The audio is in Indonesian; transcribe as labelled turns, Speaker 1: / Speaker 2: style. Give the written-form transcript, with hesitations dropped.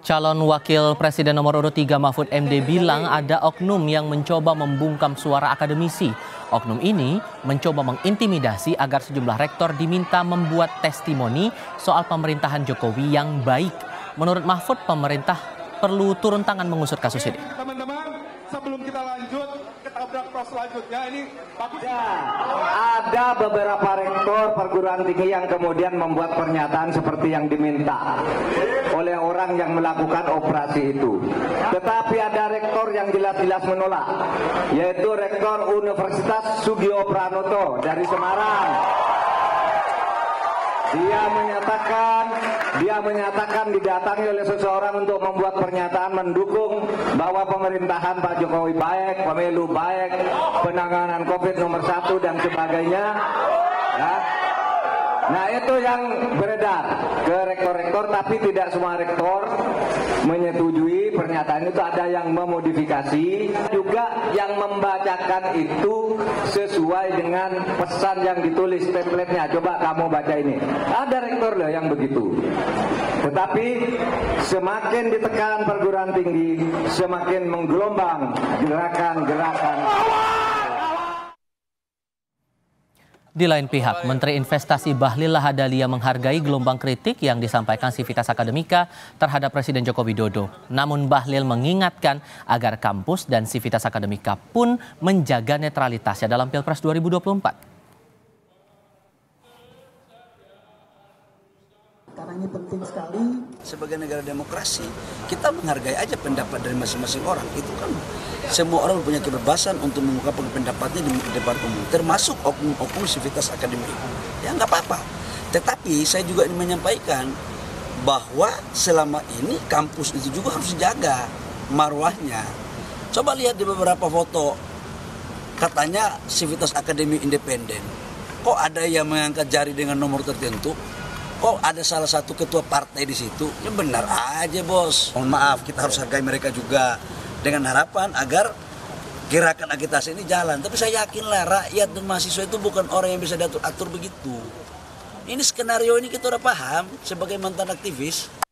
Speaker 1: Calon Wakil Presiden nomor urut 3 Mahfud MD bilang ada oknum yang mencoba membungkam suara akademisi. Oknum ini mencoba mengintimidasi agar sejumlah rektor diminta membuat testimoni soal pemerintahan Jokowi yang baik. Menurut Mahfud, pemerintah perlu turun tangan mengusut kasus ini.
Speaker 2: Teman-teman, sebelum kita lanjut ke tabrak tos selanjutnya, ini bagus.
Speaker 3: Ya, ada beberapa rektor perguruan tinggi yang kemudian membuat pernyataan seperti yang diminta oleh orang yang melakukan operasi itu. Tetapi ada rektor yang jelas-jelas menolak, yaitu Rektor Universitas Sugio Pranoto dari Semarang. Dia menyatakan didatangi oleh seseorang untuk membuat pernyataan mendukung bahwa pemerintahan Pak Jokowi baik, pemilu baik, penanganan COVID nomor 1 dan sebagainya. Ya. Nah, itu yang beredar ke rektor-rektor, tapi tidak semua rektor menyetujui pernyataan itu. Ada yang memodifikasi, juga yang membacakan itu sesuai dengan pesan yang ditulis template-nya. Coba kamu baca ini. Ada rektor loh yang begitu. Tetapi semakin ditekan perguruan tinggi, semakin menggelombang gerakan-gerakan.
Speaker 1: Di lain pihak, Menteri Investasi Bahlil Lahadalia menghargai gelombang kritik yang disampaikan Civitas Akademika terhadap Presiden Joko Widodo. Namun Bahlil mengingatkan agar kampus dan Civitas Akademika pun menjaga netralitasnya dalam Pilpres 2024.
Speaker 4: Karena ini penting sekali.
Speaker 5: Sebagai negara demokrasi, kita menghargai aja pendapat dari masing-masing orang. Itu kan semua orang punya kebebasan untuk mengungkapkan pendapatnya di depan umum, termasuk oknum-oknum Civitas Akademik. Ya nggak apa-apa. Tetapi saya juga ingin menyampaikan bahwa selama ini kampus itu juga harus dijaga marwahnya. Coba lihat di beberapa foto, katanya Civitas Akademik independen. Kok ada yang mengangkat jari dengan nomor tertentu? Kok ada salah satu ketua partai di situ? Ya benar aja, bos. Mohon maaf, kita harus hargai mereka juga. Dengan harapan agar gerakan agitasi ini jalan. Tapi saya yakinlah rakyat dan mahasiswa itu bukan orang yang bisa diatur-atur begitu. Ini skenario ini kita udah paham sebagai mantan aktivis.